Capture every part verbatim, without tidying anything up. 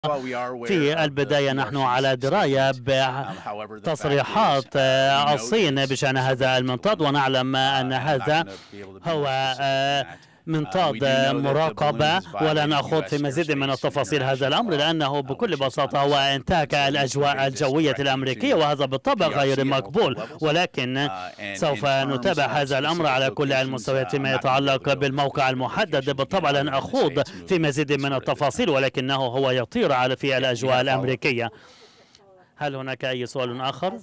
في البداية نحن على دراية بتصريحات الصين بشأن هذا المنطاد، ونعلم أن هذا هو منطاد مراقبة، ولا نأخذ في مزيد من التفاصيل هذا الأمر لأنه بكل بساطة هو انتهاك الأجواء الجوية الأمريكية، وهذا بالطبع غير مقبول، ولكن سوف نتابع هذا الأمر على كل المستويات. فيما يتعلق بالموقع المحدد بالطبع لن أخوض في مزيد من التفاصيل، ولكنه هو يطير على في الأجواء الأمريكية. هل هناك أي سؤال آخر؟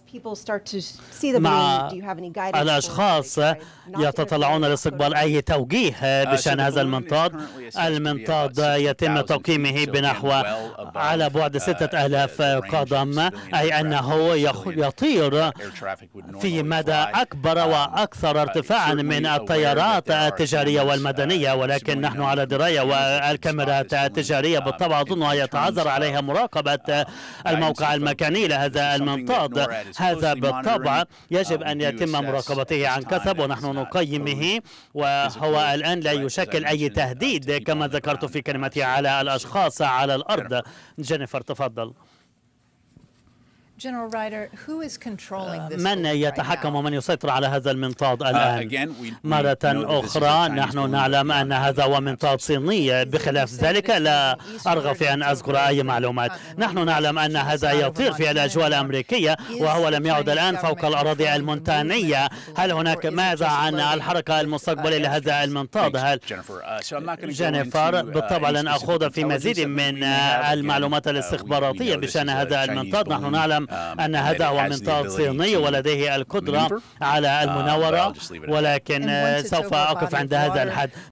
مع الأشخاص يتطلعون لاستقبال أي توجيه بشأن هذا المنطاد، المنطاد يتم تقييمه بنحو على بعد ستة آلاف قدم، أي أنه يطير في مدى أكبر وأكثر ارتفاعا من الطيارات التجارية والمدنية، ولكن نحن على دراية والكاميرات التجارية بالطبع أظنها يتعذر عليها مراقبة الموقع المكاني لهذا المنطاد. هذا بالطبع يجب أن يتم مراقبته عن كثب ونحن نقيمه، وهو الآن لا يشكل أي تهديد كما ذكرت في كلمتي على الأشخاص على الأرض. جينيفر تفضل. من يتحكم ومن يسيطر على هذا المنطاد الآن؟ مرة أخرى نحن نعلم أن هذا هو منطاد صيني، بخلاف ذلك لا أرغب في أن أذكر أي معلومات. نحن نعلم أن هذا يطير في الأجواء الأمريكية وهو لم يعد الآن فوق الأراضي المونتانية. هل هناك ماذا عن الحركة المستقبلية لهذا المنطاد؟ هل جينيفر بالطبع لن أخوض في مزيد من المعلومات الاستخباراتية بشأن هذا المنطاد. نحن نعلم أن هذا هو منطاد صيني ولديه القدرة على المناورة، ولكن سوف أقف عند هذا الحد.